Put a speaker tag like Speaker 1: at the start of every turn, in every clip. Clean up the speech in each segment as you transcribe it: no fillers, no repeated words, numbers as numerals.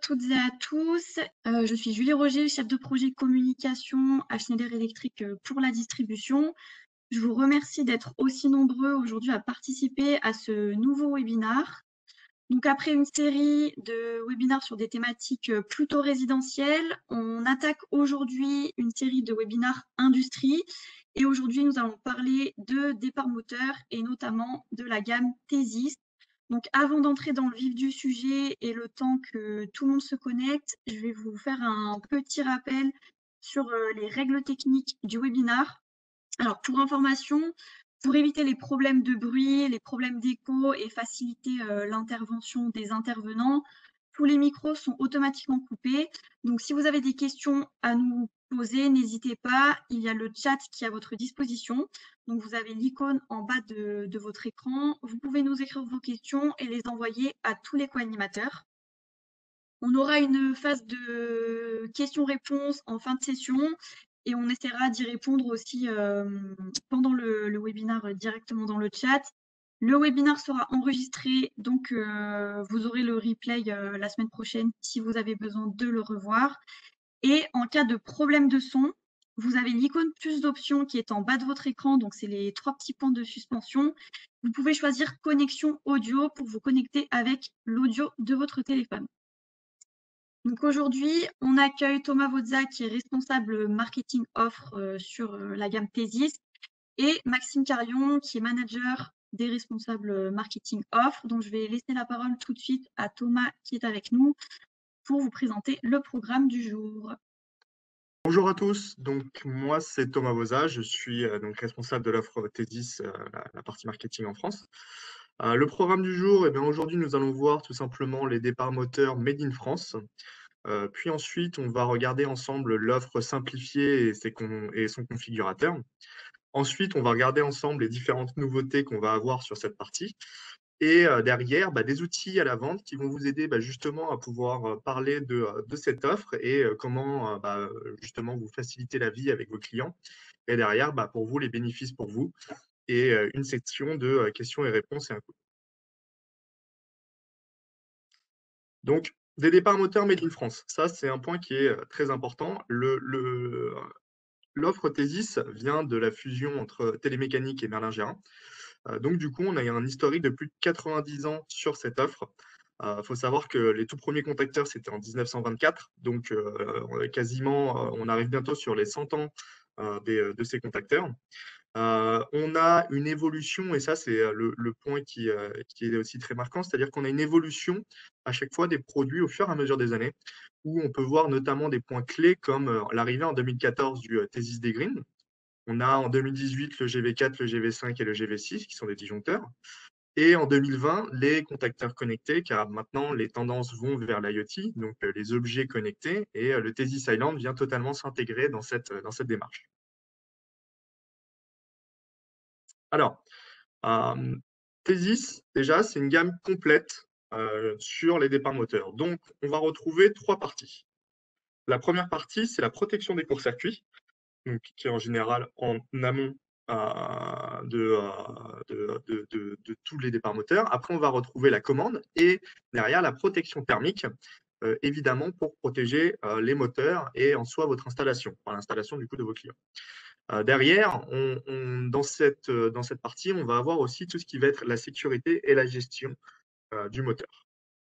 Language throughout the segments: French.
Speaker 1: toutes et à tous. Je suis Julie Roger, chef de projet communication à Schneider Electric pour la distribution. Je vous remercie d'être aussi nombreux aujourd'hui à participer à ce nouveau webinar. Donc après une série de webinars sur des thématiques plutôt résidentielles, on attaque aujourd'hui une série de webinars industrie. Et aujourd'hui, nous allons parler de départ moteur et notamment de la gamme Thesis. Donc avant d'entrer dans le vif du sujet et le temps que tout le monde se connecte, je vais vous faire un petit rappel sur les règles techniques du webinar. Alors pour information, pour éviter les problèmes de bruit, les problèmes d'écho et faciliter l'intervention des intervenants, tous les micros sont automatiquement coupés. Donc si vous avez des questions à nous poser, n'hésitez pas, il y a le chat qui est à votre disposition. Donc vous avez l'icône en bas de votre écran. Vous pouvez nous écrire vos questions et les envoyer à tous les co-animateurs. On aura une phase de questions-réponses en fin de session et on essaiera d'y répondre aussi pendant le webinaire directement dans le chat. Le webinaire sera enregistré, donc vous aurez le replay la semaine prochaine si vous avez besoin de le revoir. Et en cas de problème de son, vous avez l'icône plus d'options qui est en bas de votre écran, donc c'est les 3 petits points de suspension. Vous pouvez choisir connexion audio pour vous connecter avec l'audio de votre téléphone. Donc aujourd'hui, on accueille Thomas Wodza qui est responsable marketing offre sur la gamme Thesis et Maxime Carion qui est manager des responsables marketing offre. Donc je vais laisser la parole tout de suite à Thomas qui est avec nous pour vous présenter le programme du jour.
Speaker 2: Bonjour à tous, donc moi c'est Thomas Wodza, je suis donc responsable de l'offre Thesis, la partie marketing en France. Le programme du jour, aujourd'hui nous allons voir tout simplement les départs moteurs Made in France. Puis ensuite, on va regarder ensemble l'offre simplifiée et son configurateur. Ensuite, on va regarder ensemble les différentes nouveautés qu'on va avoir sur cette partie. Et derrière, des outils à la vente qui vont vous aider justement à pouvoir parler de cette offre et comment justement vous faciliter la vie avec vos clients. Et derrière, pour vous, les bénéfices pour vous et une section de questions et réponses et un coup. Donc, des départs moteurs Made in France, ça c'est un point qui est très important. L'offre Thesis vient de la fusion entre Télémécanique et Merlin-Gérin. Donc du coup, on a un historique de plus de 90 ans sur cette offre. Il faut savoir que les tout premiers contacteurs, c'était en 1924. Donc quasiment, on arrive bientôt sur les 100 ans de ces contacteurs. On a une évolution, et ça c'est le point qui est aussi très marquant, c'est-à-dire qu'on a une évolution à chaque fois des produits au fur et à mesure des années, où on peut voir notamment des points clés comme l'arrivée en 2014 du Thesis Degreen. On a en 2018 le GV4, le GV5 et le GV6 qui sont des disjoncteurs. Et en 2020, les contacteurs connectés, car maintenant les tendances vont vers l'IoT, donc les objets connectés, et le Thesis Island vient totalement s'intégrer dans cette démarche. Alors, Thesis, déjà, c'est une gamme complète sur les départs moteurs. Donc, on va retrouver 3 parties. La première partie, c'est la protection des courts-circuits, qui est en général en amont de tous les départs moteurs. Après, on va retrouver la commande et derrière la protection thermique, évidemment pour protéger les moteurs et en soi votre installation, enfin, l'installation du coup de vos clients. Derrière, dans cette partie, on va avoir aussi tout ce qui va être la sécurité et la gestion du moteur.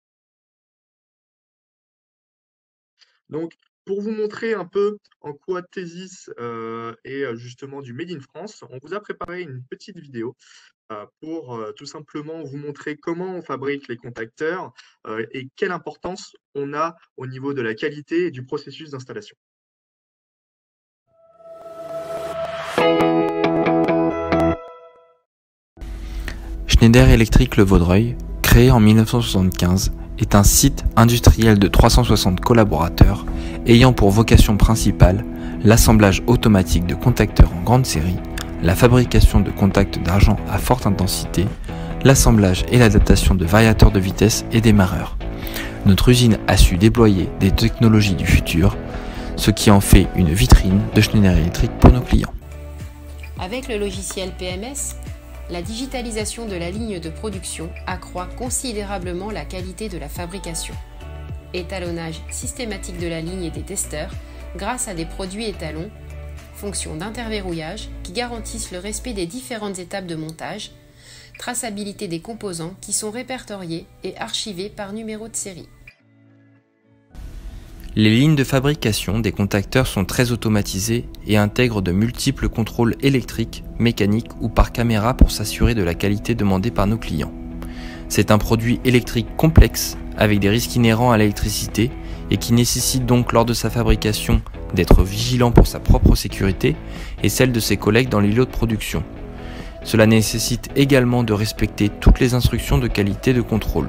Speaker 2: Donc, pour vous montrer un peu en quoi Thesis est justement du Made in France, on vous a préparé une petite vidéo pour tout simplement vous montrer comment on fabrique les contacteurs et quelle importance on a au niveau de la qualité et du processus d'installation.
Speaker 3: Schneider Electric Le Vaudreuil, créé en 1975, est un site industriel de 360 collaborateurs ayant pour vocation principale l'assemblage automatique de contacteurs en grande série, la fabrication de contacts d'argent à forte intensité, l'assemblage et l'adaptation de variateurs de vitesse et démarreurs. Notre usine a su déployer des technologies du futur, ce qui en fait une vitrine de Schneider Electric pour nos clients.
Speaker 4: Avec le logiciel PMS, la digitalisation de la ligne de production accroît considérablement la qualité de la fabrication. étalonnage systématique de la ligne et des testeurs grâce à des produits étalons, fonction d'interverrouillage qui garantissent le respect des différentes étapes de montage, traçabilité des composants qui sont répertoriés et archivés par numéro de série.
Speaker 3: Les lignes de fabrication des contacteurs sont très automatisées et intègrent de multiples contrôles électriques, mécaniques ou par caméra pour s'assurer de la qualité demandée par nos clients. C'est un produit électrique complexe avec des risques inhérents à l'électricité et qui nécessite donc lors de sa fabrication d'être vigilant pour sa propre sécurité et celle de ses collègues dans les lots de production. Cela nécessite également de respecter toutes les instructions de qualité de contrôle.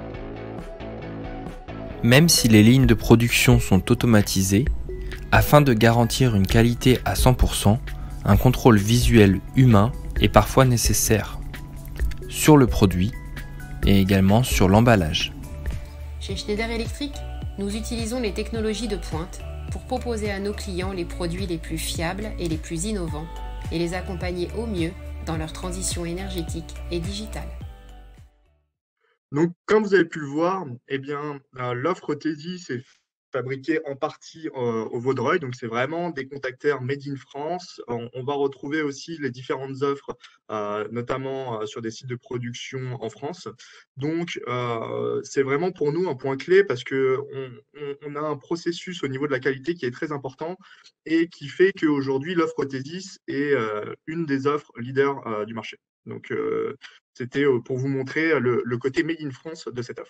Speaker 3: Même si les lignes de production sont automatisées, afin de garantir une qualité à 100%, un contrôle visuel humain est parfois nécessaire sur le produit et également sur l'emballage.
Speaker 4: Chez Schneider Electric, nous utilisons les technologies de pointe pour proposer à nos clients les produits les plus fiables et les plus innovants et les accompagner au mieux dans leur transition énergétique et digitale.
Speaker 2: Donc, comme vous avez pu le voir, eh bien, l'offre Tezys est fabriquée en partie au Vaudreuil. Donc, c'est vraiment des contacteurs made in France. On va retrouver aussi les différentes offres, notamment sur des sites de production en France. Donc, c'est vraiment pour nous un point clé parce qu'on a un processus au niveau de la qualité qui est très important et qui fait qu'aujourd'hui, l'offre Tezys est une des offres leaders du marché. Donc, c'était pour vous montrer le côté made in France de cette offre.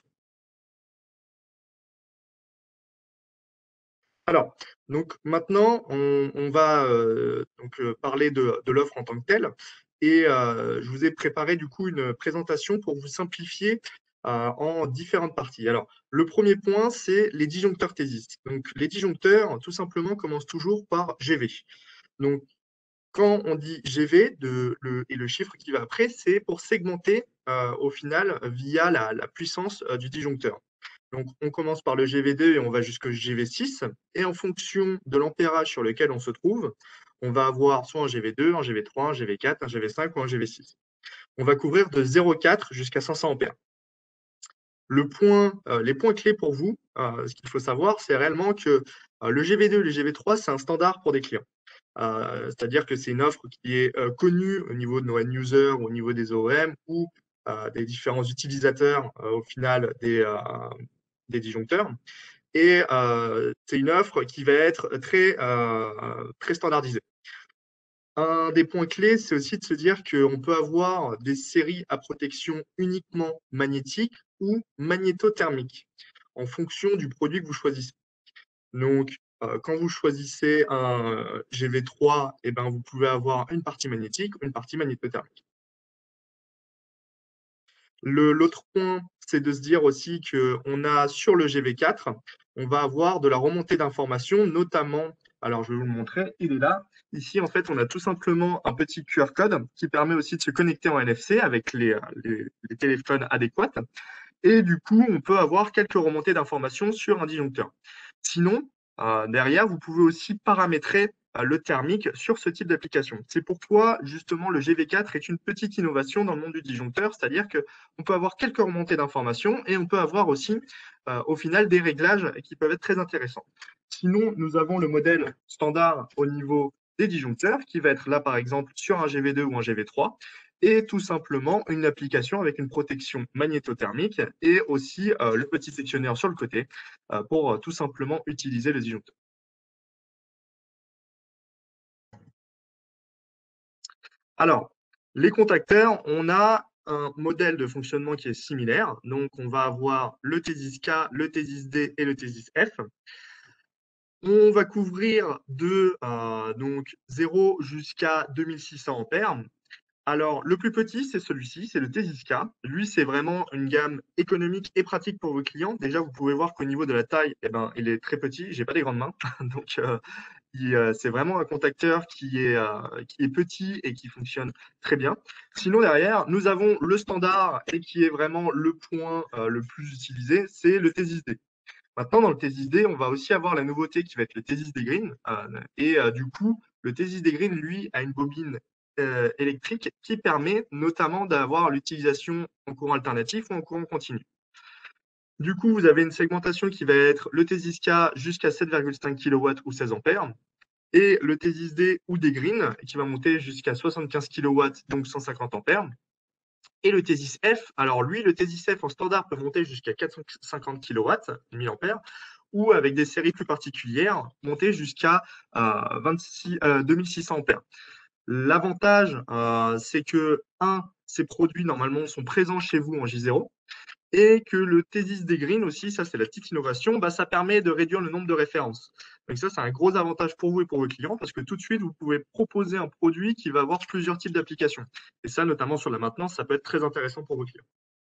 Speaker 2: Alors, donc maintenant, on va parler de l'offre en tant que telle. Et je vous ai préparé du coup une présentation pour vous simplifier en différentes parties. Alors, le premier point, c'est les disjoncteurs Tezys. Donc, les disjoncteurs, tout simplement, commencent toujours par GV. Donc, quand on dit GV et le chiffre qui va après, c'est pour segmenter au final via la puissance du disjoncteur. Donc, on commence par le GV2 et on va jusqu'au GV6. Et en fonction de l'ampérage sur lequel on se trouve, on va avoir soit un GV2, un GV3, un GV4, un GV5 ou un GV6. On va couvrir de 0,4 jusqu'à 500 ampères. Les points clés pour vous, ce qu'il faut savoir, c'est réellement que le GV2 et le GV3, c'est un standard pour des clients. C'est-à-dire que c'est une offre qui est connue au niveau de nos end users, au niveau des OEM ou des différents utilisateurs au final des disjoncteurs. Et c'est une offre qui va être très standardisée. Un des points clés, c'est aussi de se dire qu'on peut avoir des séries à protection uniquement magnétique ou magnétothermique en fonction du produit que vous choisissez. Donc, quand vous choisissez un GV3, eh ben, vous pouvez avoir une partie magnétique, une partie magnétothermique. L'autre point, c'est de se dire aussi qu'on a sur le GV4, on va avoir de la remontée d'informations, notamment, alors je vais vous le montrer, il est là. Ici, en fait, on a tout simplement un petit QR code qui permet aussi de se connecter en NFC avec les téléphones adéquats. Et du coup, on peut avoir quelques remontées d'informations sur un disjoncteur. Sinon, derrière, vous pouvez aussi paramétrer le thermique sur ce type d'application. C'est pourquoi, justement, le GV4 est une petite innovation dans le monde du disjoncteur, c'est-à-dire qu'on peut avoir quelques remontées d'informations et on peut avoir aussi, au final, des réglages qui peuvent être très intéressants. Sinon, nous avons le modèle standard au niveau des disjoncteurs, qui va être là, par exemple, sur un GV2 ou un GV3, et tout simplement une application avec une protection magnétothermique et aussi le petit sectionneur sur le côté pour tout simplement utiliser le disjoncteur. Alors, les contacteurs, on a un modèle de fonctionnement qui est similaire. Donc, on va avoir le Tezys-K, le Tezys-D et le Tezys-F. On va couvrir de 0 jusqu'à 2600 ampères. Alors, le plus petit, c'est celui-ci, c'est le Tezys-K. Lui, c'est vraiment une gamme économique et pratique pour vos clients. Déjà, vous pouvez voir qu'au niveau de la taille, eh ben, il est très petit. Je n'ai pas des grandes mains. Donc, c'est vraiment un contacteur qui est petit et qui fonctionne très bien. Sinon, derrière, nous avons le standard et qui est vraiment le point le plus utilisé, c'est le Tezys-D. Maintenant, dans le Tezys-D, on va aussi avoir la nouveauté qui va être le Tezys-D Green. Du coup, le Tezys-D Green, lui, a une bobine électrique qui permet notamment d'avoir l'utilisation en courant alternatif ou en courant continu. Du coup, vous avez une segmentation qui va être le T10K jusqu'à 7,5 kW ou 16 ampères et le T10D ou des Green qui va monter jusqu'à 75 kW, donc 150 ampères. Et le T10F, alors lui, le T10F en standard peut monter jusqu'à 450 kW, 1000 ampères, ou avec des séries plus particulières, monter jusqu'à 2600 ampères. L'avantage, c'est que, ces produits, normalement, sont présents chez vous en J0, et que le T10 des Green aussi, ça c'est la petite innovation, ça permet de réduire le nombre de références. Donc ça, c'est un gros avantage pour vous et pour vos clients, parce que tout de suite, vous pouvez proposer un produit qui va avoir plusieurs types d'applications. Et ça, notamment sur la maintenance, ça peut être très intéressant pour vos clients.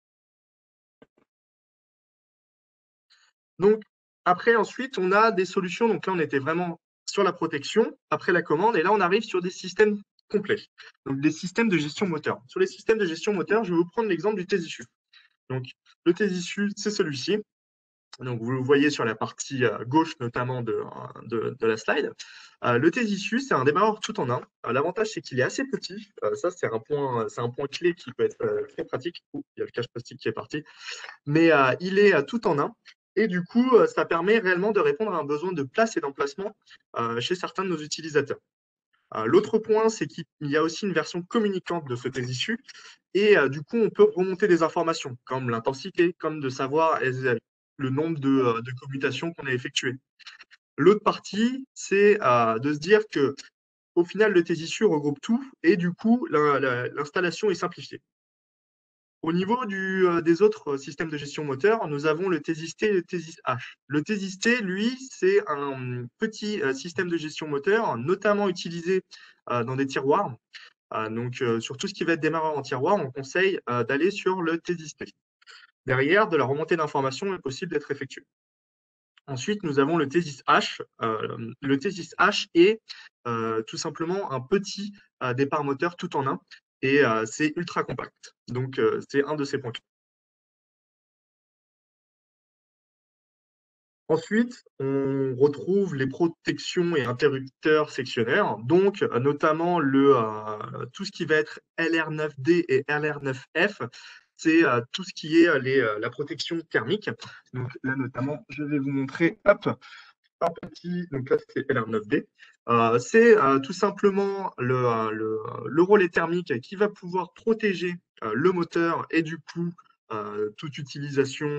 Speaker 2: Donc, après, ensuite, on a des solutions. Donc là, on était vraiment sur la protection, après la commande, et là, on arrive sur des systèmes complets. Donc, des systèmes de gestion moteur. Sur les systèmes de gestion moteur, je vais vous prendre l'exemple du T-Issue. Donc, le T-Issue, c'est celui-ci. Donc, vous le voyez sur la partie gauche, notamment de la slide. Le T-Issue, c'est un démarreur tout en un. L'avantage, c'est qu'il est assez petit. Ça, c'est un point clé qui peut être très pratique. Il y a le cache plastique qui est parti. Mais il est tout en un. Et du coup, ça permet réellement de répondre à un besoin de place et d'emplacement chez certains de nos utilisateurs. L'autre point, c'est qu'il y a aussi une version communicante de ce T-Issue. Et du coup, on peut remonter des informations, comme l'intensité, comme de savoir le nombre de commutations qu'on a effectuées. L'autre partie, c'est de se dire que au final, le T-Issue regroupe tout et du coup, l'installation est simplifiée. Au niveau des autres systèmes de gestion moteur, nous avons le T-Sys-T et le T-Sys-H. Le T-Sys-T, lui, c'est un petit système de gestion moteur, notamment utilisé dans des tiroirs. Donc, sur tout ce qui va être démarreur en tiroir, on conseille d'aller sur le T-Sys-T. Derrière, de la remontée d'informations est possible d'être effectuée. Ensuite, nous avons le T-Sys-H. Le T-Sys-H est tout simplement un petit départ moteur tout en un et c'est ultra compact. Donc, c'est un de ces points clés. Ensuite, on retrouve les protections et interrupteurs sectionnaires, donc notamment tout ce qui va être LR9D et LR9F, c'est tout ce qui est la protection thermique. Donc là, notamment, je vais vous montrer, hop, un petit, donc là, c'est LR9D. C'est tout simplement le relais thermique qui va pouvoir protéger le moteur et du coup, toute utilisation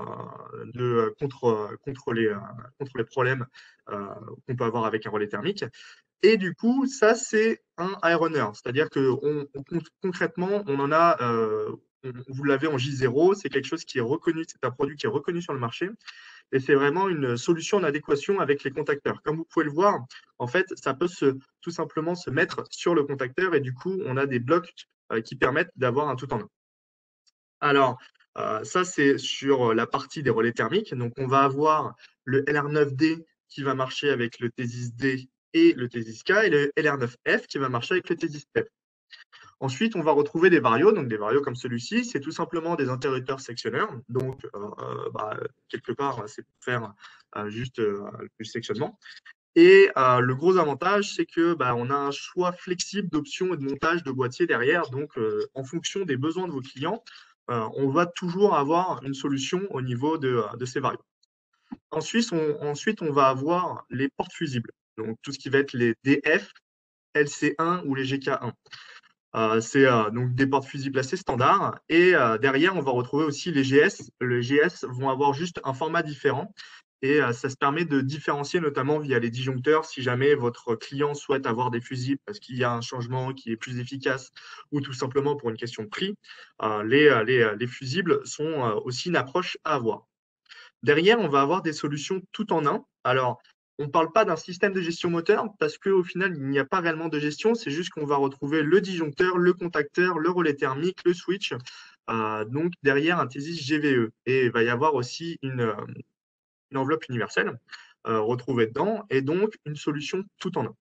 Speaker 2: contre les problèmes qu'on peut avoir avec un relais thermique. Et du coup, ça, c'est un high runner. C'est-à-dire que concrètement, on en a, vous l'avez en J0, c'est quelque chose qui est reconnu, c'est un produit qui est reconnu sur le marché. Et c'est vraiment une solution en adéquation avec les contacteurs. Comme vous pouvez le voir, en fait, ça peut tout simplement se mettre sur le contacteur et du coup, on a des blocs qui permettent d'avoir un tout en un. Alors, ça, c'est sur la partie des relais thermiques. Donc, on va avoir le LR9D qui va marcher avec le T10D et le T10K et le LR9F qui va marcher avec le T10F. Ensuite, on va retrouver des varios. Donc, des varios comme celui-ci, c'est tout simplement des interrupteurs sectionneurs. Donc, quelque part, c'est pour faire juste le sectionnement. Et le gros avantage, c'est que on a un choix flexible d'options et de montage de boîtiers derrière. Donc, en fonction des besoins de vos clients, on va toujours avoir une solution au niveau de ces varios. Ensuite, on va avoir les portes fusibles. Donc, tout ce qui va être les DF, LC1 ou les GK1. C'est donc des portes fusibles assez standards. Et derrière, on va retrouver aussi les GS. Les GS vont avoir juste un format différent. Et ça se permet de différencier notamment via les disjoncteurs si jamais votre client souhaite avoir des fusibles parce qu'il y a un changement qui est plus efficace ou tout simplement pour une question de prix. Les fusibles sont aussi une approche à avoir. Derrière, on va avoir des solutions tout en un. Alors, on ne parle pas d'un système de gestion moteur parce qu'au final, il n'y a pas réellement de gestion. C'est juste qu'on va retrouver le disjoncteur, le contacteur, le relais thermique, le switch. Donc, derrière un T-Sys GVE. Et il va y avoir aussi une enveloppe universelle retrouvée dedans et donc une solution tout en un.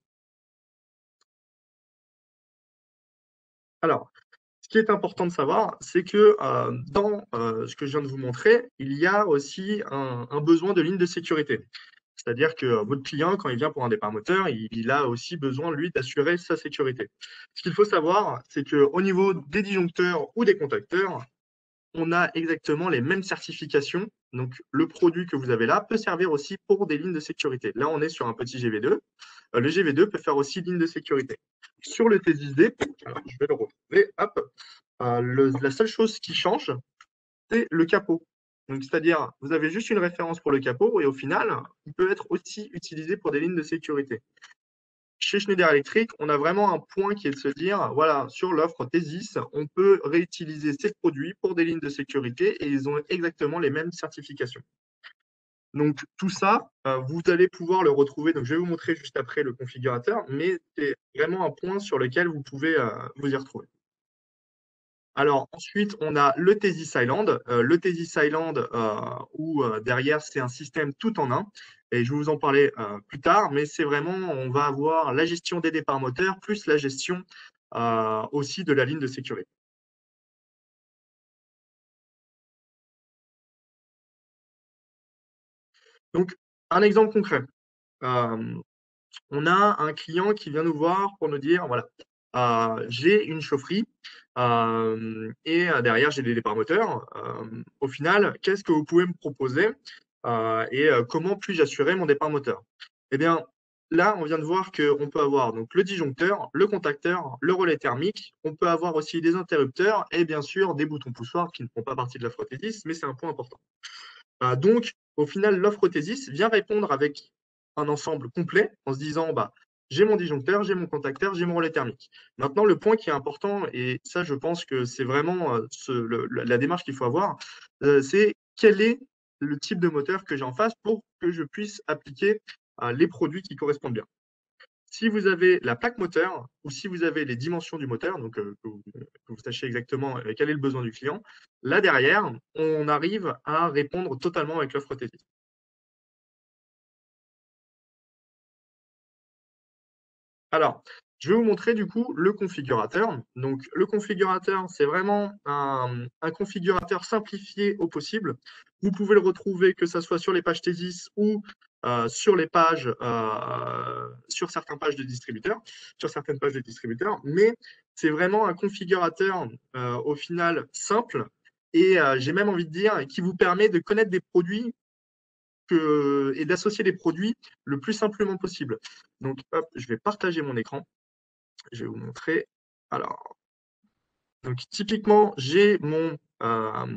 Speaker 2: Alors, ce qui est important de savoir, c'est que dans ce que je viens de vous montrer, il y a aussi un besoin de ligne de sécurité. C'est-à-dire que votre client, quand il vient pour un départ moteur, il a aussi besoin, lui, d'assurer sa sécurité. Ce qu'il faut savoir, c'est qu'au niveau des disjoncteurs ou des contacteurs, on a exactement les mêmes certifications. Donc, le produit que vous avez là peut servir aussi pour des lignes de sécurité. Là, on est sur un petit GV2. Le GV2 peut faire aussi ligne de sécurité. Sur le T10D, alors je vais le retrouver, hop, la seule chose qui change, c'est le capot. Donc, c'est-à-dire, vous avez juste une référence pour le capot et au final, il peut être aussi utilisé pour des lignes de sécurité. Chez Schneider Electric, on a vraiment un point qui est de se dire, voilà, sur l'offre T10, on peut réutiliser ces produits pour des lignes de sécurité et ils ont exactement les mêmes certifications. Donc, tout ça, vous allez pouvoir le retrouver. Donc, je vais vous montrer juste après le configurateur, mais c'est vraiment un point sur lequel vous pouvez vous y retrouver. Alors, ensuite, on a le Thesis Island. Le Thesis Island, où derrière, c'est un système tout en un. Et je vais vous en parler plus tard, mais c'est vraiment, on va avoir la gestion des départs moteurs, plus la gestion aussi de la ligne de sécurité. Donc, un exemple concret. On a un client qui vient nous voir pour nous dire, voilà, j'ai une chaufferie et derrière, j'ai des départs moteurs. Au final, qu'est-ce que vous pouvez me proposer et comment puis-je assurer mon départ moteur? Eh bien, là, on vient de voir qu'on peut avoir donc, le disjoncteur, le contacteur, le relais thermique. On peut avoir aussi des interrupteurs et bien sûr des boutons poussoirs qui ne font pas partie de l'offre T10, mais c'est un point important. Donc, au final, l'offre T10 vient répondre avec un ensemble complet en se disant, bah, j'ai mon disjoncteur, j'ai mon contacteur, j'ai mon relais thermique. Maintenant, le point qui est important, et ça, je pense que c'est vraiment la démarche qu'il faut avoir, c'est quel est le type de moteur que j'ai en face pour que je puisse appliquer les produits qui correspondent bien. Si vous avez la plaque moteur ou si vous avez les dimensions du moteur, donc que vous sachiez exactement quel est le besoin du client, là derrière, on arrive à répondre totalement avec l'offre T10. Alors, je vais vous montrer du coup le configurateur. Donc, le configurateur, c'est vraiment un configurateur simplifié au possible. Vous pouvez le retrouver que ce soit sur les pages T10 ou sur les pages, sur certaines pages de distributeurs, mais c'est vraiment un configurateur au final simple et j'ai même envie de dire qui vous permet de connaître des produits et d'associer les produits le plus simplement possible. Donc, hop, je vais partager mon écran. Je vais vous montrer. Alors, donc typiquement, j'ai mon là,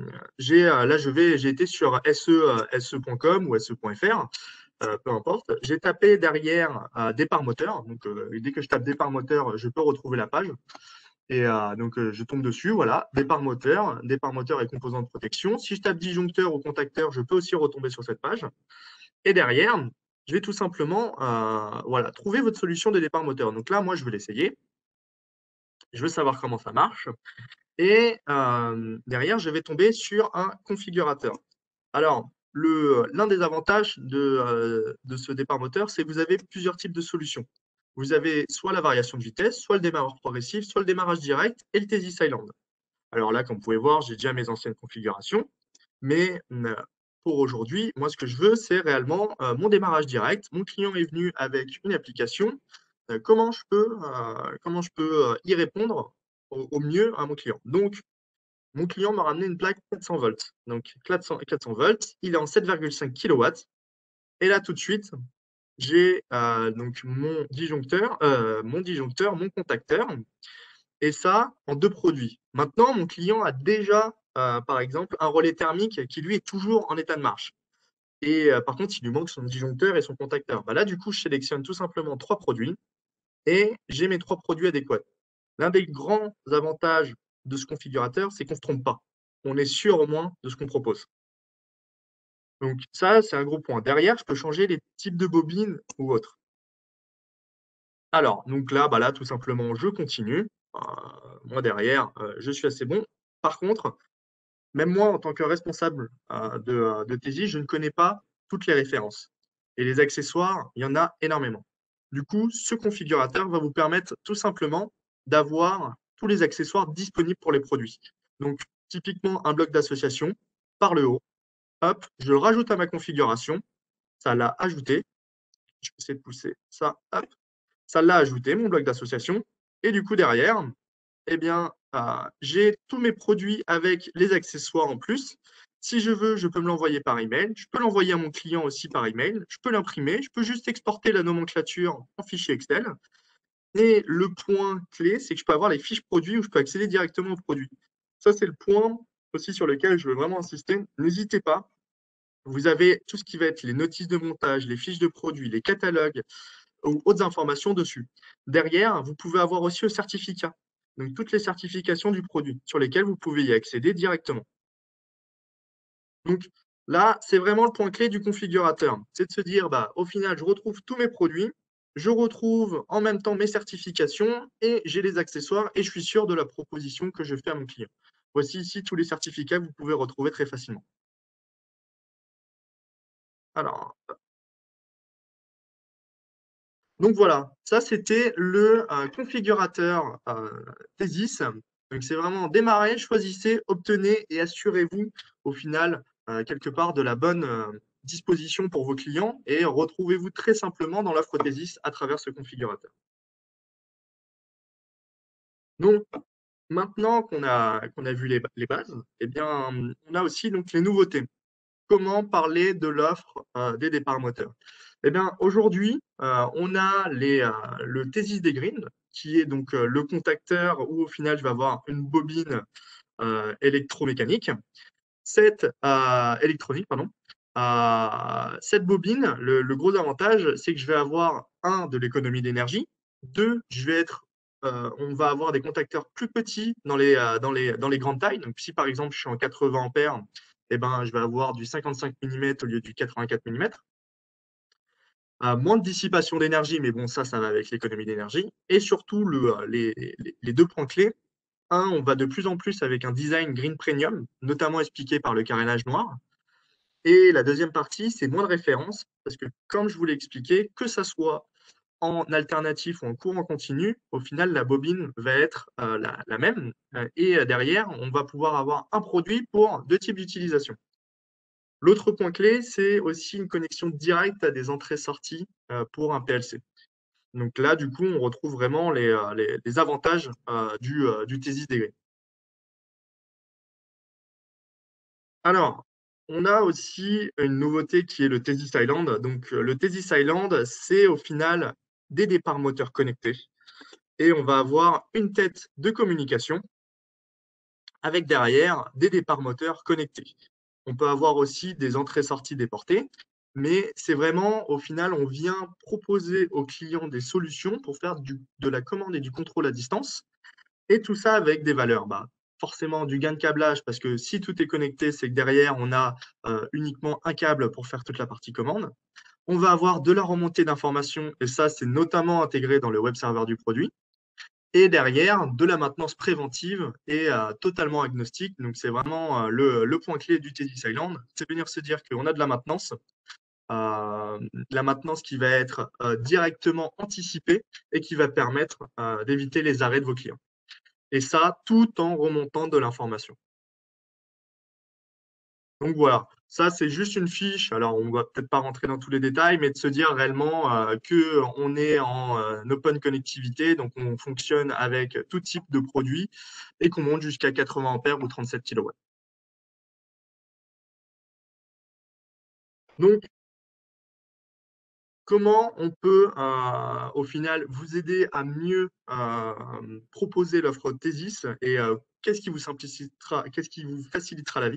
Speaker 2: j'ai été sur se.com ou se.fr, peu importe. J'ai tapé derrière départ moteur. Donc, dès que je tape départ moteur, je peux retrouver la page. Et donc, je tombe dessus, voilà, départ moteur et composants de protection. Si je tape disjoncteur ou contacteur, je peux aussi retomber sur cette page. Et derrière, je vais tout simplement voilà, trouver votre solution de départ moteur. Donc là, moi, je veux l'essayer. Je veux savoir comment ça marche. Et derrière, je vais tomber sur un configurateur. Alors, l'un des avantages de ce départ moteur, c'est que vous avez plusieurs types de solutions. Vous avez soit la variation de vitesse, soit le démarrage progressif, soit le démarrage direct et le Thesis Island. Alors là, comme vous pouvez voir, j'ai déjà mes anciennes configurations. Mais pour aujourd'hui, moi, ce que je veux, c'est réellement mon démarrage direct. Mon client est venu avec une application. Comment je peux y répondre au mieux à mon client? Donc, mon client m'a ramené une plaque 400 volts. Donc, 400 volts, il est en 7,5 kW. Et là, tout de suite, j'ai donc mon disjoncteur, mon contacteur, et ça en 2 produits. Maintenant, mon client a déjà, par exemple, un relais thermique qui, lui, est toujours en état de marche. Et par contre, il lui manque son disjoncteur et son contacteur. Bah là, du coup, je sélectionne tout simplement 3 produits et j'ai mes 3 produits adéquats. L'un des grands avantages de ce configurateur, c'est qu'on ne se trompe pas. On est sûr au moins de ce qu'on propose. Donc ça, c'est un gros point. Derrière, je peux changer les types de bobines ou autres. Alors, donc là, là, tout simplement, je continue. Moi, derrière, je suis assez bon. Par contre, même moi, en tant que responsable de TJ, je ne connais pas toutes les références. Et les accessoires, il y en a énormément. Du coup, ce configurateur va vous permettre tout simplement d'avoir tous les accessoires disponibles pour les produits. Donc, typiquement, un bloc d'association par le haut. Hop, je le rajoute à ma configuration. Ça l'a ajouté. Je vais essayer de pousser ça. Hop, ça l'a ajouté, mon bloc d'association. Et du coup, derrière, eh bien, j'ai tous mes produits avec les accessoires en plus. Si je veux, je peux me l'envoyer par email. Je peux l'envoyer à mon client aussi par email. Je peux l'imprimer. Je peux juste exporter la nomenclature en fichier Excel. Et le point clé, c'est que je peux avoir les fiches produits où je peux accéder directement aux produits. Ça, c'est le point aussi sur lequel je veux vraiment insister. N'hésitez pas. Vous avez tout ce qui va être les notices de montage, les fiches de produits, les catalogues ou autres informations dessus. Derrière, vous pouvez avoir aussi le certificat. Donc, toutes les certifications du produit sur lesquelles vous pouvez y accéder directement. Donc, là, c'est vraiment le point clé du configurateur. C'est de se dire, au final, je retrouve tous mes produits, je retrouve en même temps mes certifications et j'ai les accessoires et je suis sûr de la proposition que je fais à mon client. Voici ici tous les certificats que vous pouvez retrouver très facilement. Alors, donc voilà, ça c'était le configurateur Thesis. Donc c'est vraiment démarrer, choisissez, obtenez et assurez-vous au final quelque part de la bonne disposition pour vos clients et retrouvez-vous très simplement dans l'offre Thesis à travers ce configurateur. Donc maintenant qu'on a vu les bases, eh bien, on a aussi donc les nouveautés. Comment parler de l'offre des départs moteurs? Eh bien, aujourd'hui, on a le Thesis des Green, qui est donc le contacteur où au final, je vais avoir une bobine électromécanique. Électronique, pardon. Cette bobine, le gros avantage, c'est que je vais avoir, de l'économie d'énergie, on va avoir des contacteurs plus petits dans les grandes tailles. Donc, si par exemple, je suis en 80 ampères, eh ben, je vais avoir du 55 mm au lieu du 84 mm. Moins de dissipation d'énergie, mais bon, ça va avec l'économie d'énergie. Et surtout, les deux points clés. On va de plus en plus avec un design green premium, notamment expliqué par le carénage noir. Et la deuxième partie, c'est moins de références, parce que comme je vous l'ai expliqué, que ça soit en alternatif ou en courant continu, au final, la bobine va être la même. Et derrière, on va pouvoir avoir un produit pour deux types d'utilisation. L'autre point clé, c'est aussi une connexion directe à des entrées-sorties pour un PLC. Donc là, du coup, on retrouve vraiment les avantages du Thesis Degree. Alors, on a aussi une nouveauté qui est le Thesis Island. Donc, le Thesis Island, c'est au final des départs moteurs connectés. Et on va avoir une tête de communication avec derrière des départs moteurs connectés. On peut avoir aussi des entrées-sorties déportées, mais c'est vraiment, au final, on vient proposer aux clients des solutions pour faire de la commande et du contrôle à distance, et tout ça avec des valeurs. Forcément, du gain de câblage, parce que si tout est connecté, c'est que derrière, on a uniquement un câble pour faire toute la partie commande. On va avoir de la remontée d'informations, et ça, c'est notamment intégré dans le web server du produit. Et derrière, de la maintenance préventive et totalement agnostique. Donc, c'est vraiment le point clé du Thesis Island. C'est venir se dire qu'on a de la maintenance qui va être directement anticipée et qui va permettre d'éviter les arrêts de vos clients. Et ça, tout en remontant de l'information. Donc voilà, ça c'est juste une fiche. Alors on ne va peut-être pas rentrer dans tous les détails, mais de se dire réellement qu'on est en open connectivité, donc on fonctionne avec tout type de produits et qu'on monte jusqu'à 80 ampères ou 37 kW. Donc, comment on peut au final vous aider à mieux proposer l'offre Thesis et qu'est-ce qui vous facilitera la vie?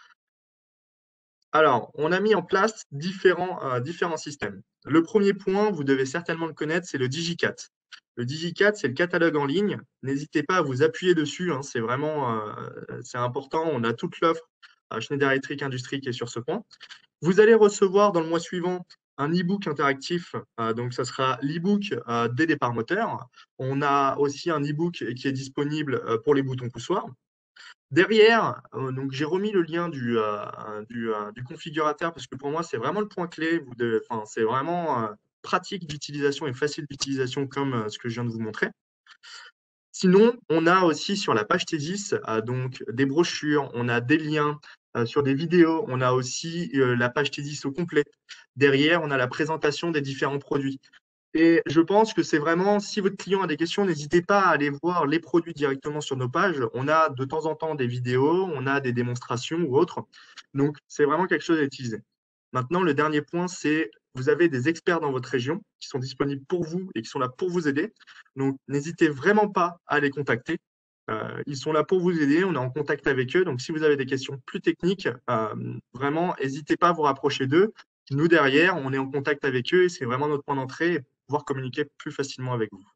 Speaker 2: Alors, on a mis en place différents systèmes. Le premier point, vous devez certainement le connaître, c'est le DigiCat. Le DigiCat, c'est le catalogue en ligne. N'hésitez pas à vous appuyer dessus, hein, c'est vraiment c'est important. On a toute l'offre Schneider Electric Industrie qui est sur ce point. Vous allez recevoir dans le mois suivant un e-book interactif. Donc, ça sera l'e-book des départs moteurs. On a aussi un e-book qui est disponible pour les boutons poussoirs. Derrière, donc j'ai remis le lien du configurateur parce que pour moi, c'est vraiment le point clé. C'est vraiment pratique d'utilisation et facile d'utilisation comme ce que je viens de vous montrer. Sinon, on a aussi sur la page Thesis donc des brochures, on a des liens sur des vidéos, on a aussi la page Thesis au complet. Derrière, on a la présentation des différents produits. Et je pense que c'est vraiment, si votre client a des questions, n'hésitez pas à aller voir les produits directement sur nos pages. On a de temps en temps des vidéos, on a des démonstrations ou autres. Donc, c'est vraiment quelque chose à utiliser. Maintenant, le dernier point, c'est vous avez des experts dans votre région qui sont disponibles pour vous et qui sont là pour vous aider. Donc, n'hésitez vraiment pas à les contacter. Ils sont là pour vous aider, on est en contact avec eux. Donc, si vous avez des questions plus techniques, vraiment, n'hésitez pas à vous rapprocher d'eux. Nous, derrière, on est en contact avec eux et c'est vraiment notre point d'entrée et pouvoir communiquer plus facilement avec vous.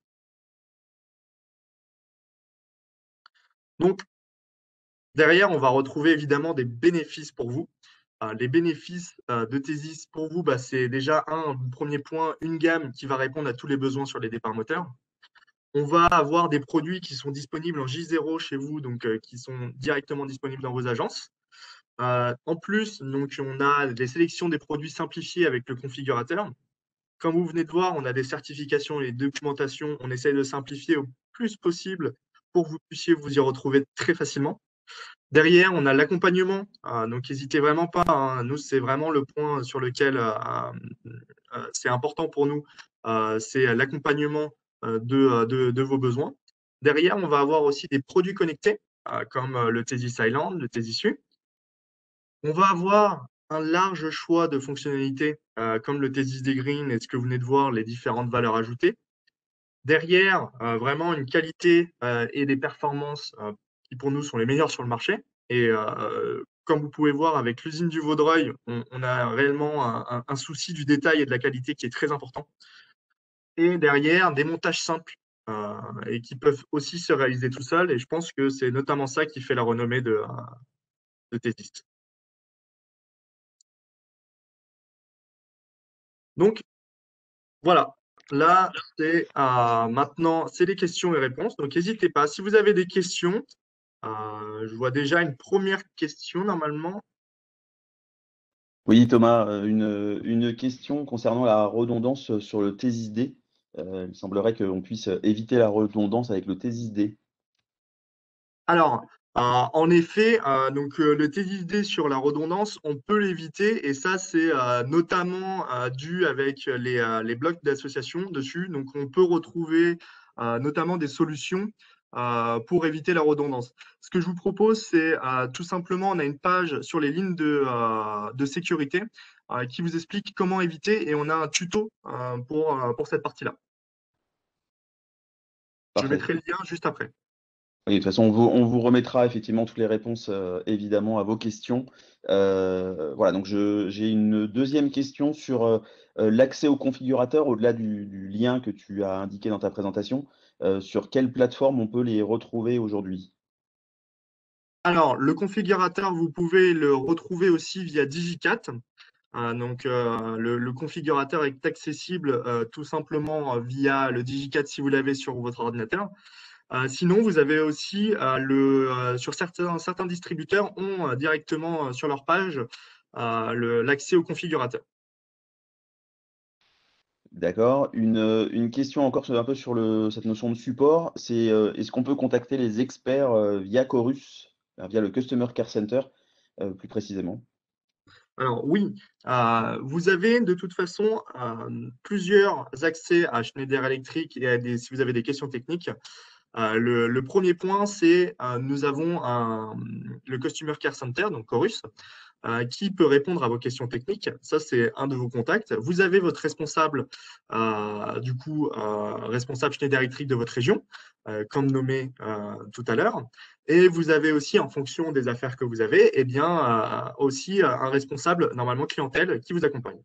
Speaker 2: Donc, derrière, on va retrouver évidemment des bénéfices pour vous. Les bénéfices de Thesis pour vous, c'est déjà un premier point, une gamme qui va répondre à tous les besoins sur les départs moteurs. On va avoir des produits qui sont disponibles en J0 chez vous, donc qui sont directement disponibles dans vos agences. En plus, donc, on a des sélections des produits simplifiées avec le configurateur. Comme vous venez de voir, on a des certifications et des documentations. On essaie de simplifier au plus possible pour que vous puissiez vous y retrouver très facilement. Derrière, on a l'accompagnement. Donc, n'hésitez vraiment pas, hein. Nous, c'est vraiment le point sur lequel c'est important pour nous. C'est l'accompagnement de vos besoins. Derrière, on va avoir aussi des produits connectés, comme le Thesis Island, le Thesis U. On va avoir un large choix de fonctionnalités, comme le Thesis des Green et ce que vous venez de voir, les différentes valeurs ajoutées. Derrière, vraiment une qualité et des performances qui pour nous sont les meilleures sur le marché. Et comme vous pouvez voir avec l'usine du Vaudreuil, on a réellement un souci du détail et de la qualité qui est très important. Et derrière, des montages simples et qui peuvent aussi se réaliser tout seuls. Et je pense que c'est notamment ça qui fait la renommée de Thesis. Donc, voilà. Là, c'est maintenant, c'est les questions et réponses. Donc, n'hésitez pas. Si vous avez des questions, je vois déjà une première question normalement.
Speaker 5: Oui, Thomas, une question concernant la redondance sur le Thesis D. Il semblerait qu'on puisse éviter la redondance avec le Thesis D.
Speaker 2: Alors, en effet, donc, le TDD sur la redondance, on peut l'éviter et ça, c'est notamment dû avec les blocs d'association dessus. Donc, on peut retrouver notamment des solutions pour éviter la redondance. Ce que je vous propose, c'est tout simplement, on a une page sur les lignes de sécurité qui vous explique comment éviter et on a un tuto pour cette partie-là. Je
Speaker 5: Parfait.
Speaker 2: mettrai le lien juste après.
Speaker 5: Oui, de toute façon, on vous remettra effectivement toutes les réponses évidemment à vos questions. Voilà, donc j'ai une deuxième question sur l'accès au configurateur, au-delà du lien que tu as indiqué dans ta présentation. Sur quelle plateforme on peut les retrouver aujourd'hui?
Speaker 2: Alors, le configurateur, vous pouvez le retrouver aussi via Digicat. Donc, le configurateur est accessible tout simplement via le Digicat si vous l'avez sur votre ordinateur. Sinon, vous avez aussi sur certains distributeurs ont directement sur leur page l'accès au configurateur.
Speaker 5: D'accord. Une question encore un peu sur cette notion de support, c'est est-ce qu'on peut contacter les experts via Chorus, via le Customer Care Center, plus précisément?
Speaker 2: Alors oui, vous avez de toute façon plusieurs accès à Schneider Electric et si vous avez des questions techniques. Le premier point, c'est nous avons le Customer Care Center, donc Chorus, qui peut répondre à vos questions techniques. Ça, c'est un de vos contacts. Vous avez votre responsable, responsable Schneider Electric de votre région, comme nommé tout à l'heure. Et vous avez aussi, en fonction des affaires que vous avez, aussi un responsable, normalement clientèle, qui vous accompagne.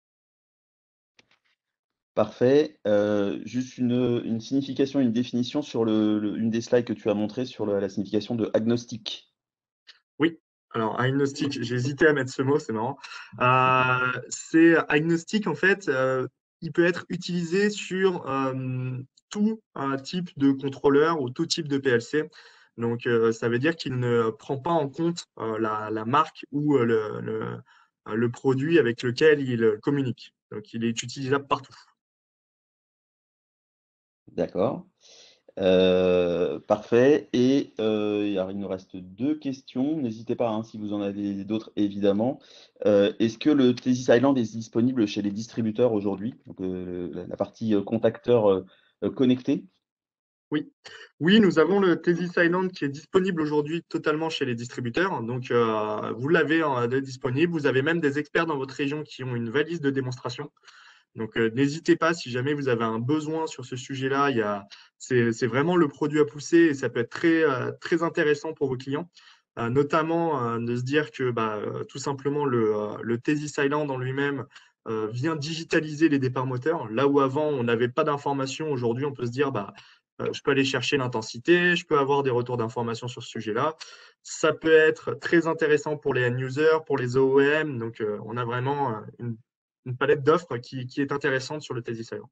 Speaker 5: Parfait. Juste une signification, une définition sur une des slides que tu as montré sur la signification de agnostique.
Speaker 2: Oui, alors agnostique, j'ai hésité à mettre ce mot, c'est marrant. C'est agnostique, en fait, il peut être utilisé sur tout type de contrôleur ou tout type de PLC. Donc, ça veut dire qu'il ne prend pas en compte la marque ou le produit avec lequel il communique. Donc, il est utilisable partout.
Speaker 5: D'accord. Parfait. Et alors, il nous reste 2 questions. N'hésitez pas, hein, si vous en avez d'autres, évidemment. Est-ce que le Thesis Island est disponible chez les distributeurs aujourd'hui? Donc, la partie contacteur connecté?
Speaker 2: Oui. Oui, nous avons le Thesis Island qui est disponible aujourd'hui totalement chez les distributeurs. Donc, vous l'avez disponible. Vous avez même des experts dans votre région qui ont une valise de démonstration. Donc, n'hésitez pas si jamais vous avez un besoin sur ce sujet-là. C'est vraiment le produit à pousser et ça peut être très intéressant pour vos clients. Notamment de se dire que tout simplement le Thesis Island en lui-même vient digitaliser les départs moteurs. Là où avant, on n'avait pas d'informations, aujourd'hui, on peut se dire je peux aller chercher l'intensité, je peux avoir des retours d'informations sur ce sujet-là. Ça peut être très intéressant pour les end-users, pour les OEM. Donc, on a vraiment une palette d'offres qui est intéressante sur le Thesis Island.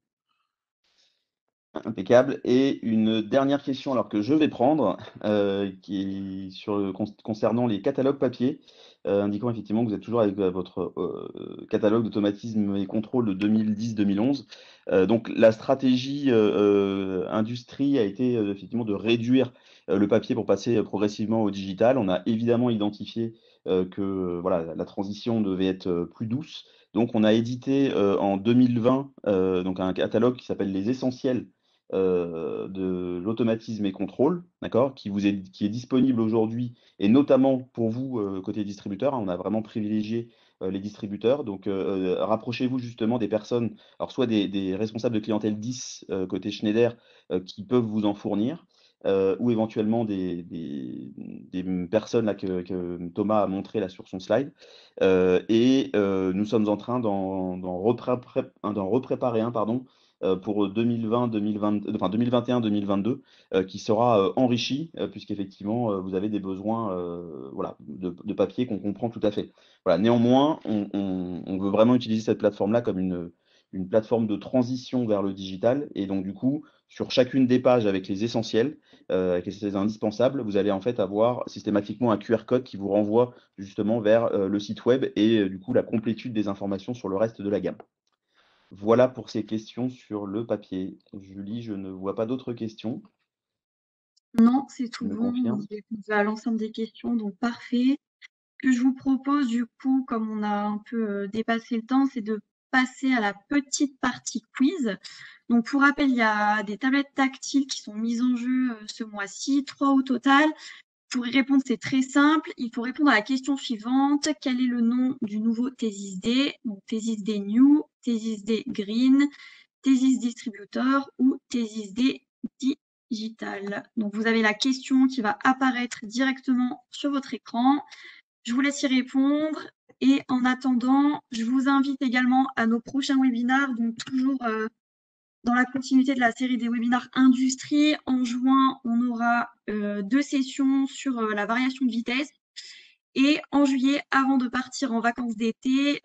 Speaker 5: Impeccable. Et une dernière question, alors que je vais prendre, qui est concernant les catalogues papier, indiquant effectivement que vous êtes toujours avec votre catalogue d'automatisme et contrôle de 2010-2011. Donc la stratégie industrie a été effectivement de réduire le papier pour passer progressivement au digital. On a évidemment identifié que voilà, la transition devait être plus douce. Donc on a édité en 2020 donc un catalogue qui s'appelle Les Essentiels de l'automatisme et contrôle, d'accord, qui est disponible aujourd'hui, et notamment pour vous, côté distributeur, hein. On a vraiment privilégié les distributeurs. Donc, rapprochez-vous justement des personnes, alors soit des responsables de clientèle 10 côté Schneider, qui peuvent vous en fournir, ou éventuellement des personnes là, que Thomas a montré là, sur son slide. Nous sommes en train d'en repréparer un, pardon, pour 2021-2022, qui sera enrichi, puisqu'effectivement, vous avez des besoins voilà, de papier qu'on comprend tout à fait. Voilà. Néanmoins, on veut vraiment utiliser cette plateforme-là comme une plateforme de transition vers le digital. Et donc, du coup, sur chacune des pages avec les essentiels, avec les indispensables, vous allez en fait avoir systématiquement un QR code qui vous renvoie justement vers le site web et du coup la complétude des informations sur le reste de la gamme. Voilà pour ces questions sur le papier. Julie, je ne vois pas d'autres questions.
Speaker 1: Non, c'est
Speaker 5: Tu
Speaker 1: tout
Speaker 5: me
Speaker 1: bon.
Speaker 5: confirmes?
Speaker 1: Vous avez répondu à l'ensemble des questions, donc parfait. Ce que je vous propose, du coup, comme on a un peu dépassé le temps, c'est de passer à la petite partie quiz. Donc, pour rappel, il y a des tablettes tactiles qui sont mises en jeu ce mois-ci, 3 au total. Pour y répondre, c'est très simple. Il faut répondre à la question suivante. Quel est le nom du nouveau Thesis D? Donc, Thesis D New, Thesis D Green, Thesis Distributor ou Thesis D Digital. Donc, vous avez la question qui va apparaître directement sur votre écran. Je vous laisse y répondre. Et en attendant, je vous invite également à nos prochains webinaires, donc toujours dans la continuité de la série des webinaires industrie. En juin, on aura 2 sessions sur la variation de vitesse. Et en juillet, avant de partir en vacances d'été,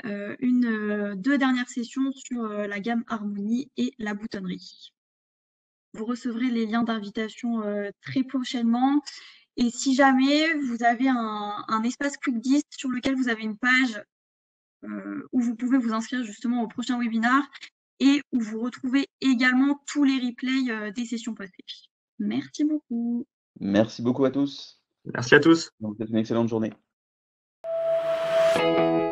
Speaker 1: 2 dernières sessions sur la gamme Harmonie et la boutonnerie. Vous recevrez les liens d'invitation très prochainement. Et si jamais vous avez un espace QuickDist sur lequel vous avez une page où vous pouvez vous inscrire justement au prochain webinaire et où vous retrouvez également tous les replays des sessions passées. Merci beaucoup.
Speaker 5: Merci beaucoup à tous.
Speaker 2: Merci à tous.
Speaker 5: Donc, une excellente journée.